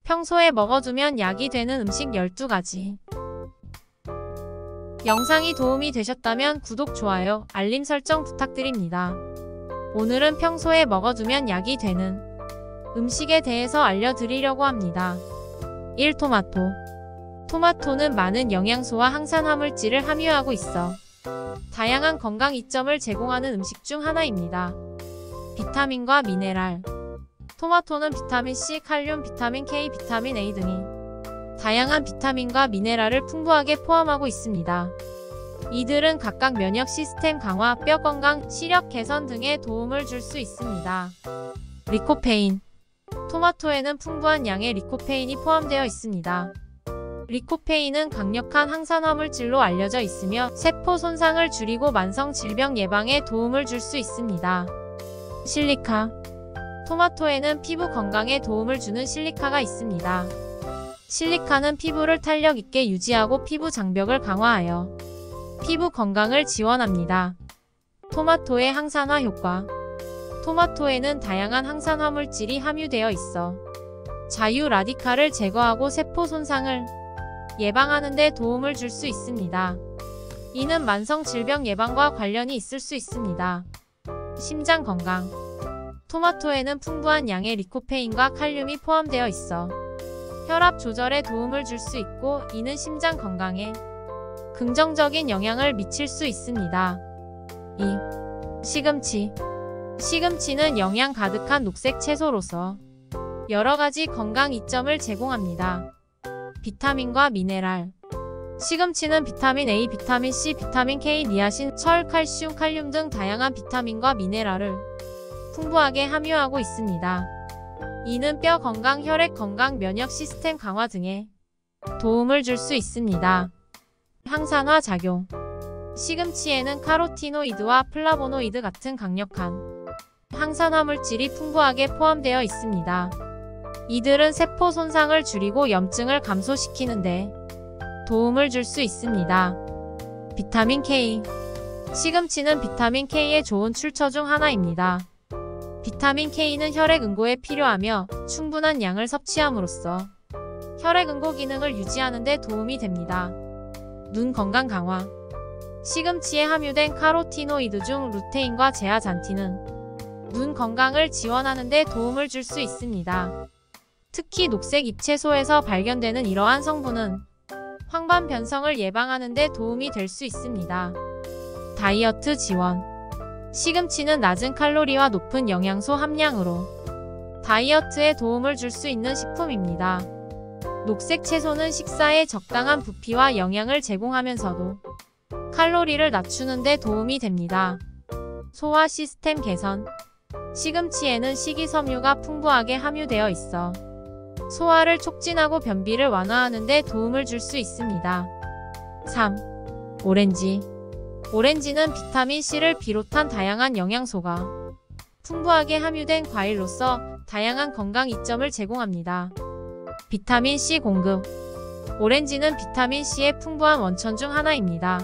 평소에 먹어두면 약이 되는 음식 12가지. 영상이 도움이 되셨다면 구독, 좋아요, 알림 설정 부탁드립니다. 오늘은 평소에 먹어두면 약이 되는 음식에 대해서 알려드리려고 합니다. 1. 토마토. 토마토는 많은 영양소와 항산 화물질을 함유하고 있어 다양한 건강 이점을 제공하는 음식 중 하나입니다. 비타민과 미네랄. 토마토는 비타민C, 칼륨, 비타민 K, 비타민 A 등이 다양한 비타민과 미네랄을 풍부하게 포함하고 있습니다. 이들은 각각 면역 시스템 강화, 뼈 건강, 시력 개선 등에 도움을 줄 수 있습니다. 리코페인. 토마토에는 풍부한 양의 리코페인이 포함되어 있습니다. 리코페인은 강력한 항산 화물질로 알려져 있으며 세포 손상을 줄이고 만성 질병 예방에 도움을 줄 수 있습니다. 실리카. 토마토에는 피부 건강에 도움을 주는 실리카가 있습니다. 실리카는 피부를 탄력 있게 유지하고 피부 장벽을 강화하여 피부 건강을 지원합니다. 토마토의 항산화 효과. 토마토에는 다양한 항산 화물질이 함유되어 있어 자유 라디칼을 제거하고 세포 손상을 예방하는 데 도움을 줄 수 있습니다. 이는 만성 질병 예방과 관련이 있을 수 있습니다. 심장 건강. 토마토에는 풍부한 양의 리코페인과 칼륨이 포함되어 있어 혈압 조절에 도움을 줄 수 있고 이는 심장 건강에 긍정적인 영향을 미칠 수 있습니다. 2. 시금치. 시금치는 영양 가득한 녹색 채소로서 여러가지 건강 이점을 제공합니다. 비타민과 미네랄. 시금치는 비타민 A, 비타민 C, 비타민 K, 니아신, 철, 칼슘, 칼륨 등 다양한 비타민과 미네랄을 풍부하게 함유하고 있습니다. 이는 뼈 건강, 혈액 건강, 면역 시스템 강화 등에 도움을 줄 수 있습니다. 항산화 작용. 시금치에는 카로티노이드와 플라보노이드 같은 강력한 항산 화물질이 풍부하게 포함되어 있습니다. 이들은 세포 손상을 줄이고 염증을 감소시키는 데 도움을 줄 수 있습니다. 비타민 K. 시금치는 비타민 K의 좋은 출처 중 하나입니다. 비타민 K는 혈액 응고에 필요하며 충분한 양을 섭취함으로써 혈액 응고 기능을 유지하는 데 도움이 됩니다. 눈 건강 강화. 시금치에 함유된 카로티노이드 중 루테인과 제아잔틴은 눈 건강을 지원하는 데 도움을 줄 수 있습니다. 특히 녹색 잎채소에서 발견되는 이러한 성분은 황반 변성을 예방하는 데 도움이 될 수 있습니다. 다이어트 지원. 시금치는 낮은 칼로리와 높은 영양소 함량으로 다이어트에 도움을 줄 수 있는 식품입니다. 녹색 채소는 식사에 적당한 부피와 영양을 제공하면서도 칼로리를 낮추는 데 도움이 됩니다. 소화 시스템 개선. 시금치에는 식이섬유가 풍부하게 함유되어 있어 소화를 촉진하고 변비를 완화하는 데 도움을 줄 수 있습니다. 3. 오렌지. 오렌지는 비타민C를 비롯한 다양한 영양소가 풍부하게 함유된 과일로서 다양한 건강 이점을 제공합니다. 비타민C 공급. 오렌지는 비타민C의 풍부한 원천 중 하나입니다.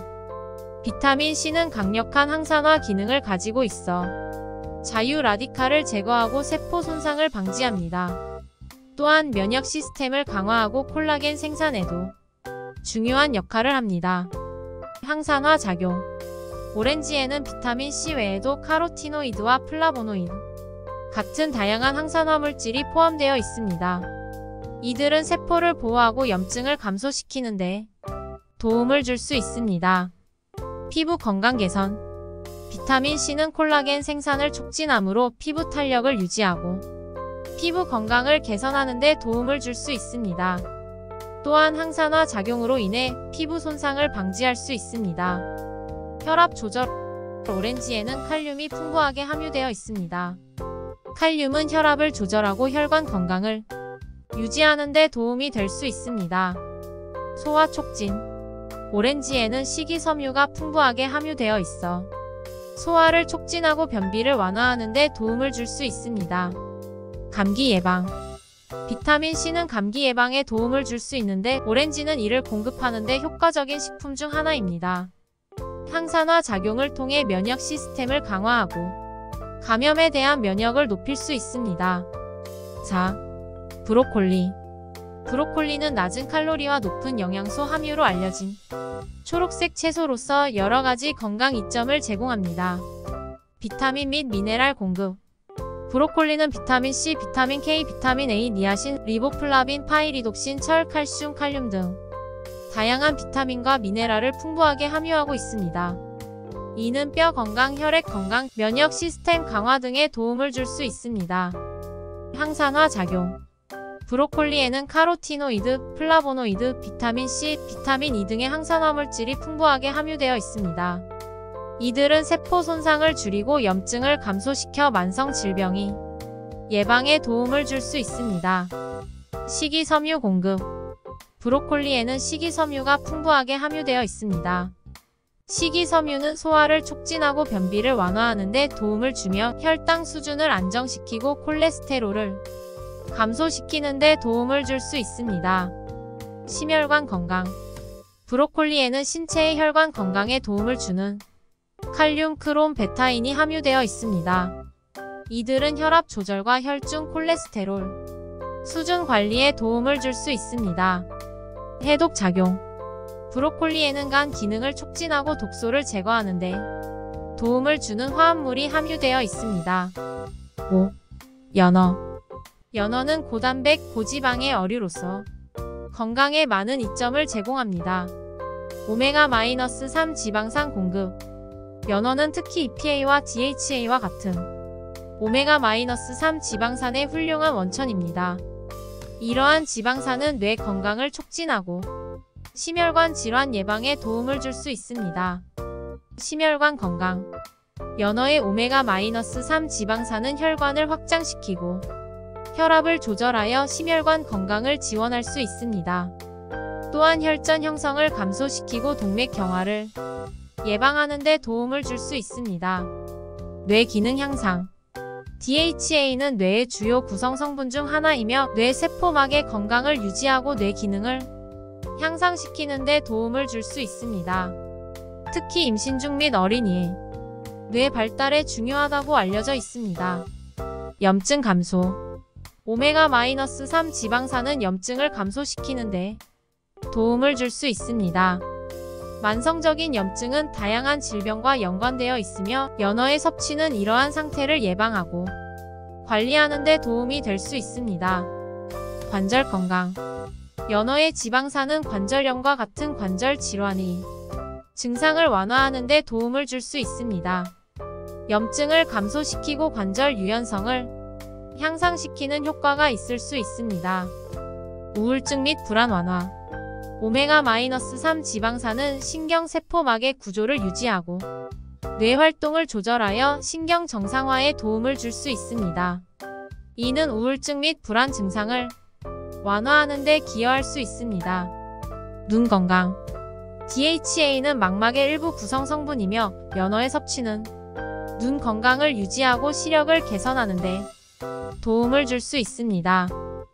비타민C는 강력한 항산화 기능을 가지고 있어 자유 라디칼을 제거하고 세포 손상을 방지합니다. 또한 면역 시스템을 강화하고 콜라겐 생산에도 중요한 역할을 합니다. 항산화 작용. 오렌지에는 비타민C 외에도 카로티노이드와 플라보노이드 같은 다양한 항산화 물질이 포함되어 있습니다. 이들은 세포를 보호하고 염증을 감소시키는 데 도움을 줄 수 있습니다. 피부 건강 개선. 비타민C는 콜라겐 생산을 촉진하므로 피부 탄력을 유지하고 피부 건강을 개선하는 데 도움을 줄 수 있습니다. 또한 항산화 작용으로 인해 피부 손상을 방지할 수 있습니다. 혈압 조절. 오렌지에는 칼륨이 풍부하게 함유되어 있습니다. 칼륨은 혈압을 조절하고 혈관 건강을 유지하는 데 도움이 될 수 있습니다. 소화 촉진. 오렌지에는 식이섬유가 풍부하게 함유되어 있어 소화를 촉진하고 변비를 완화하는 데 도움을 줄 수 있습니다. 감기 예방. 비타민C는 감기 예방에 도움을 줄 수 있는데 오렌지는 이를 공급하는 데 효과적인 식품 중 하나입니다. 항산화 작용을 통해 면역 시스템을 강화하고 감염에 대한 면역을 높일 수 있습니다. 4. 브로콜리. 브로콜리는 낮은 칼로리와 높은 영양소 함유로 알려진 초록색 채소로서 여러가지 건강 이점을 제공합니다. 비타민 및 미네랄 공급. 브로콜리는 비타민 C, 비타민 K, 비타민 A, 니아신, 리보플라빈, 파이리독신, 철, 칼슘, 칼륨 등 다양한 비타민과 미네랄을 풍부하게 함유하고 있습니다. 이는 뼈 건강, 혈액 건강, 면역 시스템 강화 등에 도움을 줄 수 있습니다. 항산화 작용. 브로콜리에는 카로티노이드, 플라보노이드, 비타민 C, 비타민 E 등의 항산화 물질이 풍부하게 함유되어 있습니다. 이들은 세포 손상을 줄이고 염증을 감소시켜 만성 질병이 예방에 도움을 줄 수 있습니다. 식이섬유 공급. 브로콜리에는 식이섬유가 풍부하게 함유되어 있습니다. 식이섬유는 소화를 촉진하고 변비를 완화하는 데 도움을 주며 혈당 수준을 안정시키고 콜레스테롤을 감소시키는 데 도움을 줄 수 있습니다. 심혈관 건강. 브로콜리에는 신체의 혈관 건강에 도움을 주는 칼륨, 크롬, 베타인이 함유되어 있습니다. 이들은 혈압 조절과 혈중 콜레스테롤 수준 관리에 도움을 줄 수 있습니다. 해독 작용. 브로콜리에는 간 기능을 촉진하고 독소를 제거하는 데 도움을 주는 화합물이 함유되어 있습니다. 5. 연어. 연어는 고단백, 고지방의 어류로서 건강에 많은 이점을 제공합니다. 오메가-3 지방산 공급. 연어는 특히 EPA와 DHA와 같은 오메가-3 지방산의 훌륭한 원천입니다. 이러한 지방산은 뇌 건강을 촉진하고 심혈관 질환 예방에 도움을 줄 수 있습니다. 심혈관 건강. 연어의 오메가-3 지방산은 혈관을 확장시키고 혈압을 조절하여 심혈관 건강을 지원할 수 있습니다. 또한 혈전 형성을 감소시키고 동맥경화를 예방하는 데 도움을 줄 수 있습니다. 뇌 기능 향상. DHA는 뇌의 주요 구성 성분 중 하나이며 뇌 세포막의 건강을 유지하고 뇌 기능을 향상시키는 데 도움을 줄 수 있습니다. 특히 임신 중 및 어린이의 뇌 발달에 중요하다고 알려져 있습니다. 염증 감소. 오메가-3 지방산은 염증을 감소시키는 데 도움을 줄 수 있습니다. 만성적인 염증은 다양한 질병과 연관되어 있으며 연어의 섭취는 이러한 상태를 예방하고 관리하는 데 도움이 될 수 있습니다. 관절 건강. 연어의 지방산은 관절염과 같은 관절 질환의 증상을 완화하는 데 도움을 줄 수 있습니다. 염증을 감소시키고 관절 유연성을 향상시키는 효과가 있을 수 있습니다. 우울증 및 불안 완화. 오메가-3 지방산은 신경세포막의 구조를 유지하고 뇌 활동을 조절하여 신경 정상화에 도움을 줄 수 있습니다. 이는 우울증 및 불안 증상을 완화하는 데 기여할 수 있습니다. 눈 건강. DHA는 망막의 일부 구성 성분이며 연어의 섭취는 눈 건강을 유지하고 시력을 개선하는 데 도움을 줄 수 있습니다.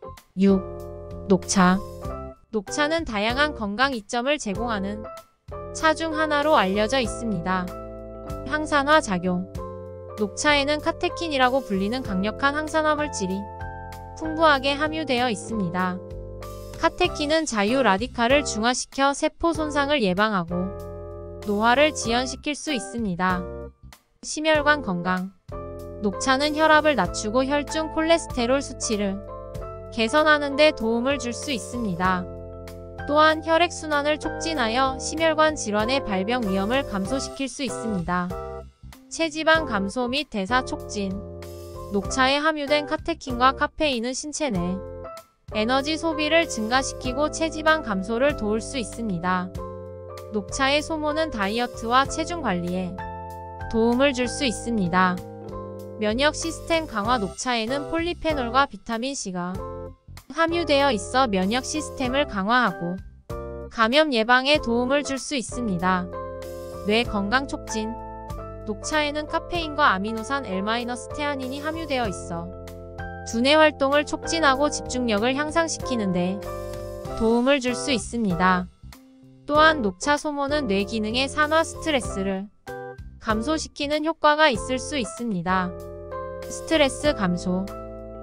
6. 녹차. 녹차는 다양한 건강 이점을 제공하는 차 중 하나로 알려져 있습니다. 항산화 작용. 녹차에는 카테킨이라고 불리는 강력한 항산화 물질이 풍부하게 함유되어 있습니다. 카테킨은 자유 라디칼을 중화시켜 세포 손상을 예방하고 노화를 지연시킬 수 있습니다. 심혈관 건강. 녹차는 혈압을 낮추고 혈중 콜레스테롤 수치를 개선하는 데 도움을 줄 수 있습니다. 또한 혈액순환을 촉진하여 심혈관 질환의 발병 위험을 감소시킬 수 있습니다. 체지방 감소 및 대사 촉진. 녹차에 함유된 카테킨과 카페인은 신체 내 에너지 소비를 증가시키고 체지방 감소를 도울 수 있습니다. 녹차의 소모는 다이어트와 체중 관리에 도움을 줄 수 있습니다. 면역 시스템 강화. 녹차에는 폴리페놀과 비타민 C가 함유되어 있어 면역 시스템을 강화하고 감염 예방에 도움을 줄 수 있습니다. 뇌 건강 촉진. 녹차에는 카페인과 아미노산 L-테아닌이 함유되어 있어 두뇌 활동을 촉진하고 집중력을 향상시키는 데 도움을 줄 수 있습니다. 또한 녹차 소모는 뇌 기능의 산화 스트레스를 감소시키는 효과가 있을 수 있습니다. 스트레스 감소.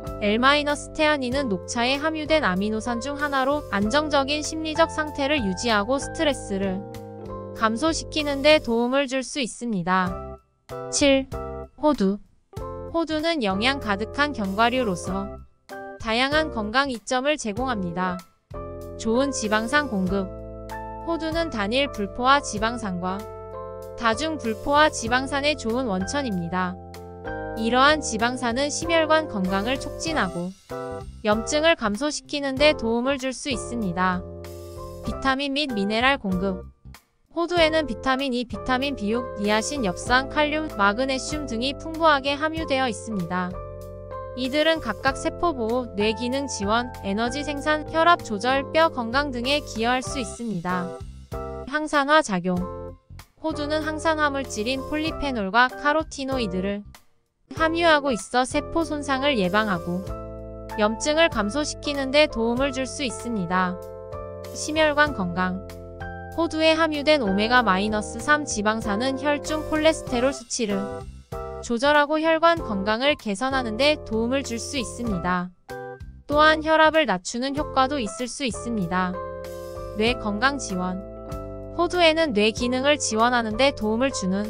L-테아닌은 녹차에 함유된 아미노산 중 하나로 안정적인 심리적 상태를 유지하고 스트레스를 감소시키는 데 도움을 줄 수 있습니다. 7. 호두. 호두는 영양 가득한 견과류로서 다양한 건강 이점을 제공합니다. 좋은 지방산 공급. 호두는 단일 불포화 지방산과 다중 불포화 지방산의 좋은 원천입니다. 이러한 지방산은 심혈관 건강을 촉진하고 염증을 감소시키는 데 도움을 줄 수 있습니다. 비타민 및 미네랄 공급. 호두에는 비타민 E, 비타민 B6, 니아신, 엽산, 칼륨, 마그네슘 등이 풍부하게 함유되어 있습니다. 이들은 각각 세포 보호, 뇌 기능 지원, 에너지 생산, 혈압 조절, 뼈 건강 등에 기여할 수 있습니다. 항산화 작용. 호두는 항산화 물질인 폴리페놀과 카로티노이드를 함유하고 있어 세포 손상을 예방하고 염증을 감소시키는 데 도움을 줄 수 있습니다. 심혈관 건강. 호두에 함유된 오메가-3 지방산은 혈중 콜레스테롤 수치를 조절하고 혈관 건강을 개선하는 데 도움을 줄 수 있습니다. 또한 혈압을 낮추는 효과도 있을 수 있습니다. 뇌 건강 지원. 호두에는 뇌 기능을 지원하는 데 도움을 주는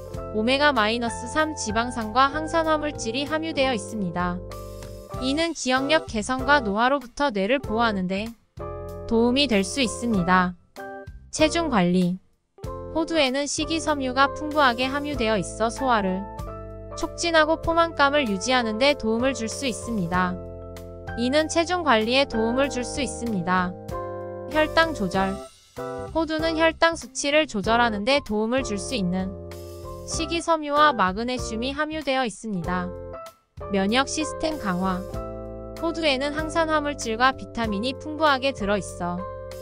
오메가-3 지방산과 항산화 물질이 함유되어 있습니다. 이는 기억력 개선과 노화로부터 뇌를 보호하는 데 도움이 될 수 있습니다. 체중 관리. 호두에는 식이섬유가 풍부하게 함유되어 있어 소화를 촉진하고 포만감을 유지하는 데 도움을 줄 수 있습니다. 이는 체중 관리에 도움을 줄 수 있습니다. 혈당 조절. 호두는 혈당 수치를 조절하는 데 도움을 줄 수 있는 식이섬유와 마그네슘이 함유되어 있습니다. 면역 시스템 강화. 호두에는 항산화 물질과 비타민이 풍부하게 들어있어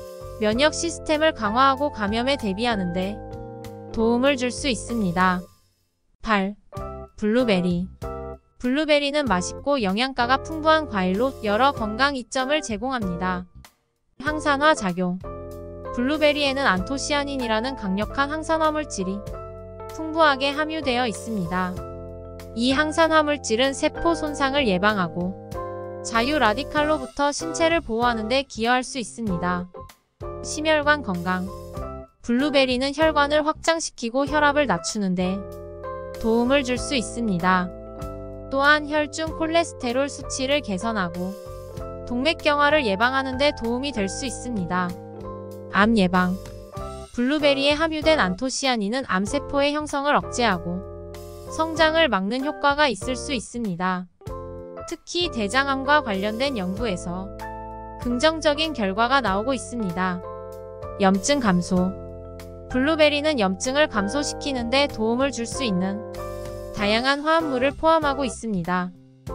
면역 시스템을 강화하고 감염에 대비하는 데 도움을 줄 수 있습니다. 8. 블루베리. 블루베리는 맛있고 영양가가 풍부한 과일로 여러 건강 이점을 제공합니다. 항산화 작용. 블루베리에는 안토시아닌이라는 강력한 항산화 물질이 풍부하게 함유되어 있습니다. 이 항산화 물질은 세포 손상을 예방하고 자유 라디칼로부터 신체를 보호하는 데 기여할 수 있습니다. 심혈관 건강. 블루베리는 혈관을 확장시키고 혈압을 낮추는데 도움을 줄 수 있습니다. 또한 혈중 콜레스테롤 수치를 개선하고 동맥경화를 예방하는 데 도움이 될 수 있습니다. 암 예방. 블루베리에 함유된 안토시아닌은 암세포의 형성을 억제하고 성장을 막는 효과가 있을 수 있습니다. 특히 대장암과 관련된 연구에서 긍정적인 결과가 나오고 있습니다. 염증 감소. 블루베리는 염증을 감소시키는 데 도움을 줄 수 있는 다양한 화합물을 포함하고 있습니다.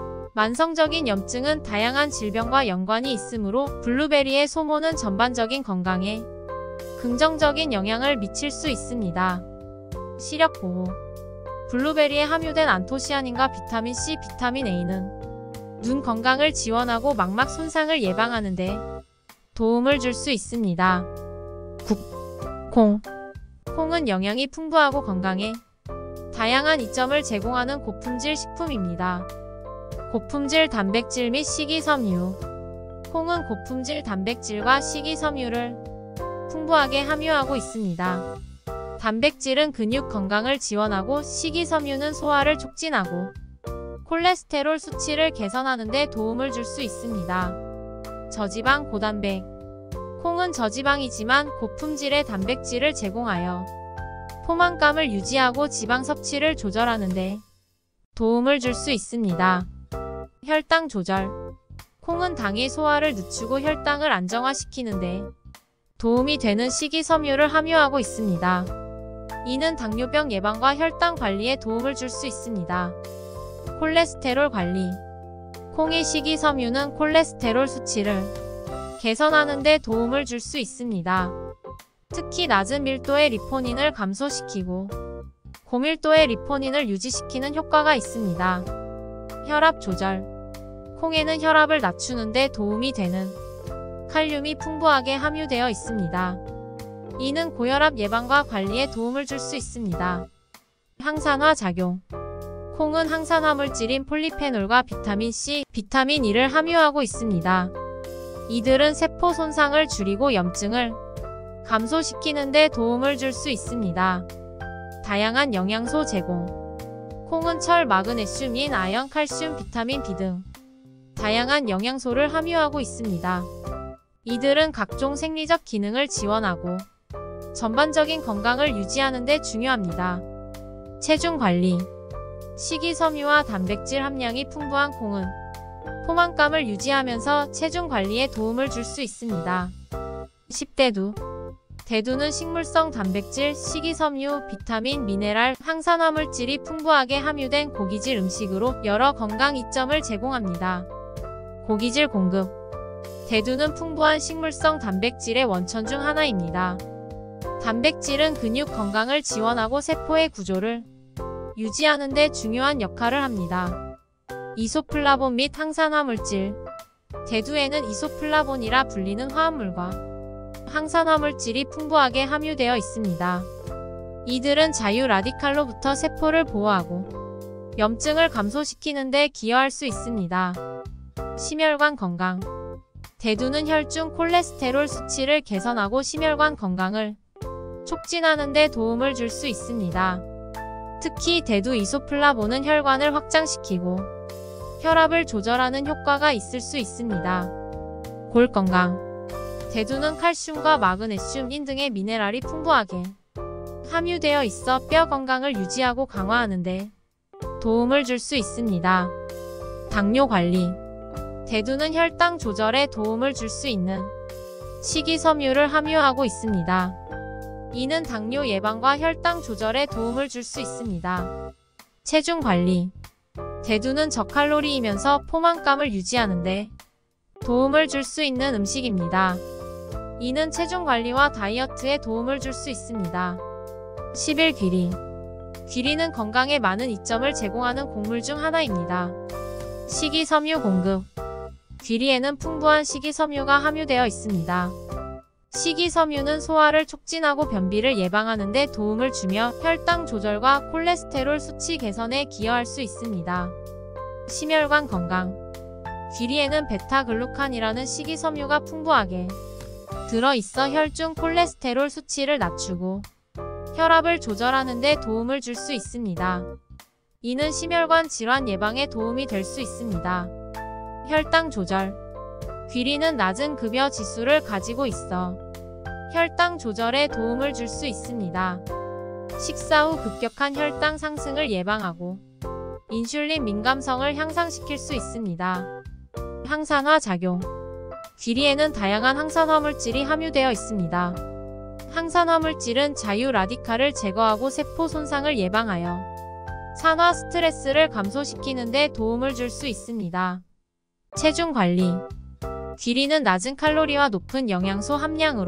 만성적인 염증은 다양한 질병과 연관이 있으므로 블루베리의 소모는 전반적인 건강에 긍정적인 영향을 미칠 수 있습니다. 시력 보호. 블루베리에 함유된 안토시아닌과 비타민 C, 비타민 A는 눈 건강을 지원하고 망막 손상을 예방하는 데 도움을 줄 수 있습니다. 콩. 콩은 영양이 풍부하고 건강에 다양한 이점을 제공하는 고품질 식품입니다. 고품질 단백질 및 식이섬유. 콩은 고품질 단백질과 식이섬유를 풍부하게 함유하고 있습니다. 단백질은 근육 건강을 지원하고 식이섬유는 소화를 촉진하고 콜레스테롤 수치를 개선하는 데 도움을 줄 수 있습니다. 저지방 고단백. 콩은 저지방이지만 고품질의 단백질을 제공하여 포만감을 유지하고 지방 섭취를 조절하는 데 도움을 줄 수 있습니다. 혈당 조절. 콩은 당의 소화를 늦추고 혈당을 안정화시키는 데 도움이 되는 식이섬유를 함유하고 있습니다. 이는 당뇨병 예방과 혈당 관리에 도움을 줄 수 있습니다. 콜레스테롤 관리. 콩의 식이섬유는 콜레스테롤 수치를 개선하는 데 도움을 줄 수 있습니다. 특히 낮은 밀도의 리포닌을 감소시키고 고밀도의 리포닌을 유지시키는 효과가 있습니다. 혈압 조절. 콩에는 혈압을 낮추는 데 도움이 되는 칼륨이 풍부하게 함유되어 있습니다. 이는 고혈압 예방과 관리에 도움을 줄 수 있습니다. 항산화 작용. 콩은 항산화 물질인 폴리페놀과 비타민 C, 비타민 E를 함유하고 있습니다. 이들은 세포 손상을 줄이고 염증을 감소시키는 데 도움을 줄 수 있습니다. 다양한 영양소 제공. 콩은 철, 마그네슘, 인, 아연, 칼슘, 비타민 B 등 다양한 영양소를 함유하고 있습니다. 이들은 각종 생리적 기능을 지원하고 전반적인 건강을 유지하는 데 중요합니다. 체중 관리. 식이섬유와 단백질 함량이 풍부한 콩은 포만감을 유지하면서 체중 관리에 도움을 줄 수 있습니다. 10대두. 대두는 식물성 단백질, 식이섬유, 비타민, 미네랄, 항산화 물질이 풍부하게 함유된 고기질 음식으로 여러 건강 이점을 제공합니다. 고기질 공급. 대두는 풍부한 식물성 단백질의 원천 중 하나입니다. 단백질은 근육 건강을 지원하고 세포의 구조를 유지하는 데 중요한 역할을 합니다. 이소플라본 및 항산화 물질. 대두에는 이소플라본이라 불리는 화합물과 항산화 물질이 풍부하게 함유되어 있습니다. 이들은 자유 라디칼로부터 세포를 보호하고 염증을 감소시키는 데 기여할 수 있습니다. 심혈관 건강. 대두는 혈중 콜레스테롤 수치를 개선하고 심혈관 건강을 촉진하는 데 도움을 줄 수 있습니다. 특히 대두 이소플라본은 혈관을 확장시키고 혈압을 조절하는 효과가 있을 수 있습니다. 골 건강. 대두는 칼슘과 마그네슘, 인 등의 미네랄이 풍부하게 함유되어 있어 뼈 건강을 유지하고 강화하는 데 도움을 줄 수 있습니다. 당뇨 관리. 대두는 혈당 조절에 도움을 줄 수 있는 식이섬유를 함유하고 있습니다. 이는 당뇨 예방과 혈당 조절에 도움을 줄 수 있습니다. 체중 관리. 대두는 저칼로리이면서 포만감을 유지하는 데 도움을 줄 수 있는 음식입니다. 이는 체중 관리와 다이어트에 도움을 줄 수 있습니다. 11. 귀리. 귀리는 건강에 많은 이점을 제공하는 곡물 중 하나입니다. 식이섬유 공급. 귀리에는 풍부한 식이섬유가 함유되어 있습니다. 식이섬유는 소화를 촉진하고 변비를 예방하는 데 도움을 주며 혈당 조절과 콜레스테롤 수치 개선에 기여할 수 있습니다. 심혈관 건강. 귀리에는 베타글루칸이라는 식이섬유가 풍부하게 들어있어 혈중 콜레스테롤 수치를 낮추고 혈압을 조절하는 데 도움을 줄 수 있습니다. 이는 심혈관 질환 예방에 도움이 될 수 있습니다. 혈당 조절. 귀리는 낮은 급여 지수를 가지고 있어 혈당 조절에 도움을 줄 수 있습니다. 식사 후 급격한 혈당 상승을 예방하고 인슐린 민감성을 향상시킬 수 있습니다. 항산화 작용. 귀리에는 다양한 항산화 물질이 함유되어 있습니다. 항산화 물질은 자유 라디칼을 제거하고 세포 손상을 예방하여 산화 스트레스를 감소시키는 데 도움을 줄 수 있습니다. 체중 관리. 귀리는 낮은 칼로리와 높은 영양소 함량으로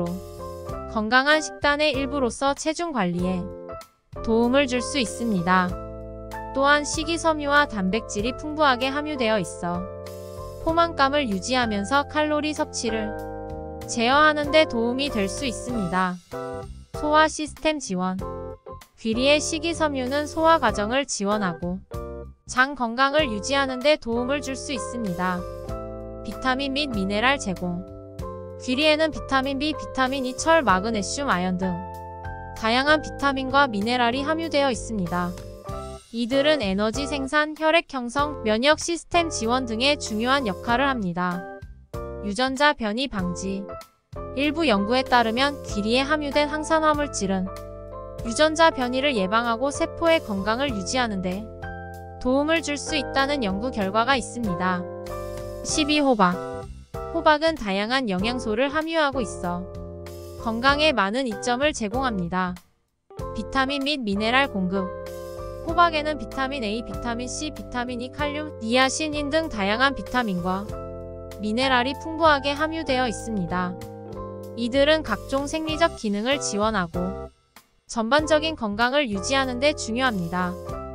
건강한 식단의 일부로서 체중 관리에 도움을 줄 수 있습니다. 또한 식이섬유와 단백질이 풍부하게 함유되어 있어 포만감을 유지하면서 칼로리 섭취를 제어하는 데 도움이 될 수 있습니다. 소화 시스템 지원. 귀리의 식이섬유는 소화 과정을 지원하고 장 건강을 유지하는 데 도움을 줄 수 있습니다. 비타민 및 미네랄 제공. 귀리에는 비타민 B, 비타민 E, 철, 마그네슘, 아연 등 다양한 비타민과 미네랄이 함유되어 있습니다. 이들은 에너지 생산, 혈액 형성, 면역 시스템 지원 등의 중요한 역할을 합니다. 유전자 변이 방지. 일부 연구에 따르면 귀리에 함유된 항산화 물질은 유전자 변이를 예방하고 세포의 건강을 유지하는 데 도움을 줄 수 있다는 연구 결과가 있습니다. 12. 호박. 호박은 다양한 영양소를 함유하고 있어 건강에 많은 이점을 제공합니다. 비타민 및 미네랄 공급. 호박에는 비타민 A, 비타민 C, 비타민 E, 칼륨, 니아신 등 다양한 비타민과 미네랄이 풍부하게 함유되어 있습니다. 이들은 각종 생리적 기능을 지원하고 전반적인 건강을 유지하는 데 중요합니다.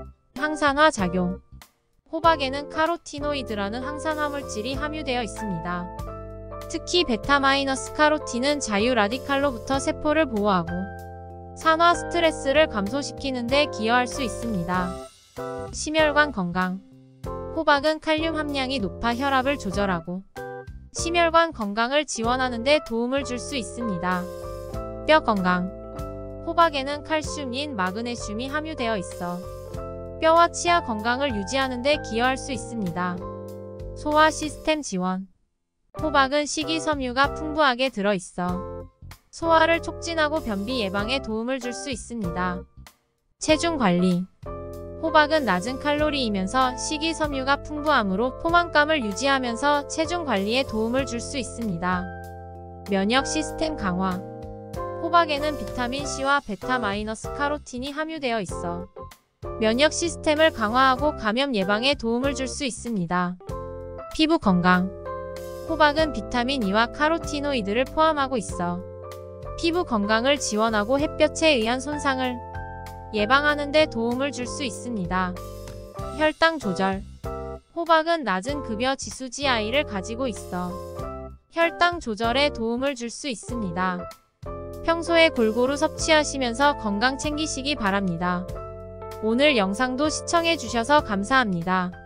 항산화 작용. 호박에는 카로티노이드라는 항산화 물질이 함유되어 있습니다. 특히 베타-카로틴은 자유 라디칼로부터 세포를 보호하고 산화 스트레스를 감소시키는 데 기여할 수 있습니다. 심혈관 건강. 호박은 칼륨 함량이 높아 혈압을 조절하고 심혈관 건강을 지원하는 데 도움을 줄 수 있습니다. 뼈 건강. 호박에는 칼슘인 마그네슘이 함유되어 있어 뼈와 치아 건강을 유지하는 데 기여할 수 있습니다. 소화 시스템 지원. 호박은 식이섬유가 풍부하게 들어있어 소화를 촉진하고 변비 예방에 도움을 줄 수 있습니다. 체중 관리. 호박은 낮은 칼로리이면서 식이섬유가 풍부하므로 포만감을 유지하면서 체중 관리에 도움을 줄 수 있습니다. 면역 시스템 강화. 호박에는 비타민 C와 베타-카로틴이 함유되어 있어 면역 시스템을 강화하고 감염 예방에 도움을 줄 수 있습니다. 피부 건강. 호박은 비타민 E와 카로티노이드를 포함하고 있어 피부 건강을 지원하고 햇볕에 의한 손상을 예방하는 데 도움을 줄 수 있습니다. 혈당 조절. 호박은 낮은 급여 지수 GI를 가지고 있어 혈당 조절에 도움을 줄 수 있습니다. 평소에 골고루 섭취하시면서 건강 챙기시기 바랍니다. 오늘 영상도 시청해 주셔서 감사합니다.